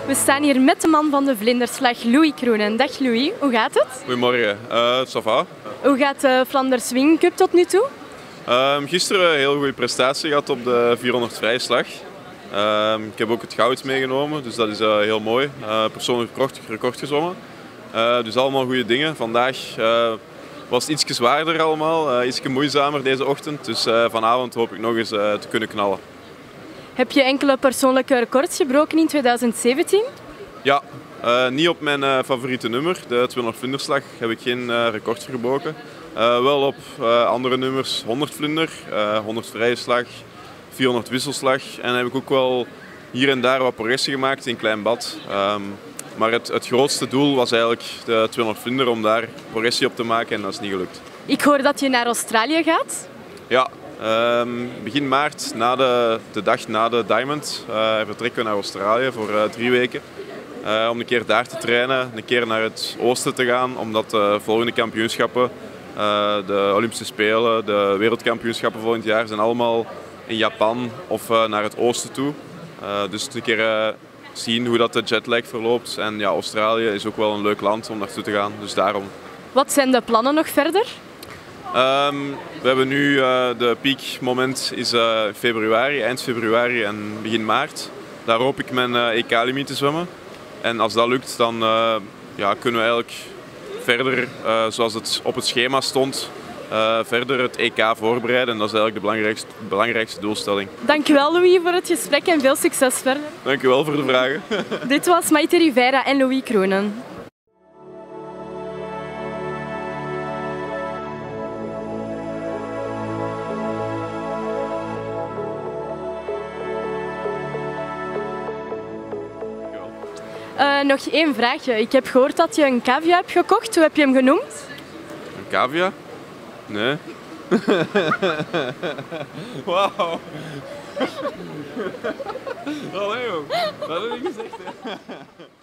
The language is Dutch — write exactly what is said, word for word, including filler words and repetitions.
We staan hier met de man van de vlinderslag, Louis Kroenen. Dag Louis, hoe gaat het? Goedemorgen, uh, ça va? Hoe gaat de Flanders Swing Cup tot nu toe? Uh, gisteren een heel goede prestatie gehad op de vierhonderd vrije slag. Uh, ik heb ook het goud meegenomen, dus dat is uh, heel mooi. Uh, persoonlijk record, record gezwommen. Uh, dus allemaal goede dingen. Vandaag uh, was het iets zwaarder allemaal, uh, iets moeizamer deze ochtend. Dus uh, vanavond hoop ik nog eens uh, te kunnen knallen. Heb je enkele persoonlijke records gebroken in tweeduizend zeventien? Ja, uh, niet op mijn uh, favoriete nummer, de tweehonderd vlinderslag, heb ik geen uh, record gebroken. Uh, wel op uh, andere nummers, honderd vlinder, uh, honderd vrije slag, vierhonderd wisselslag. En dan heb ik ook wel hier en daar wat progressie gemaakt in Klein Bad. Um, maar het, het grootste doel was eigenlijk de tweehonderd vlinder, om daar progressie op te maken, en dat is niet gelukt. Ik hoor dat je naar Australië gaat. Ja, um, begin maart, na de, de dag na de Diamond, uh, vertrekken we naar Australië voor uh, drie weken. Uh, om een keer daar te trainen, een keer naar het oosten te gaan, omdat de volgende kampioenschappen, uh, de Olympische Spelen, de wereldkampioenschappen volgend jaar, zijn allemaal in Japan of uh, naar het oosten toe. Uh, dus een keer uh, zien hoe dat de jetlag verloopt. En ja, Australië is ook wel een leuk land om naartoe te gaan, dus daarom. Wat zijn de plannen nog verder? Um, we hebben nu uh, de piekmoment is uh, februari, eind februari en begin maart. Daar hoop ik mijn uh, E K-limiet te zwemmen. En als dat lukt, dan uh, ja, kunnen we eigenlijk verder, uh, zoals het op het schema stond, uh, verder het E K voorbereiden. En dat is eigenlijk de belangrijkste, belangrijkste doelstelling. Dankjewel Louis voor het gesprek en veel succes verder. Dankjewel voor de vragen. Dit was Maite Rivera en Louis Kroenen. Uh, nog één vraagje. Ik heb gehoord dat je een cavia hebt gekocht. Hoe heb je hem genoemd? Een cavia? Nee. Wauw. Allee joh, dat heb ik gezegd hè.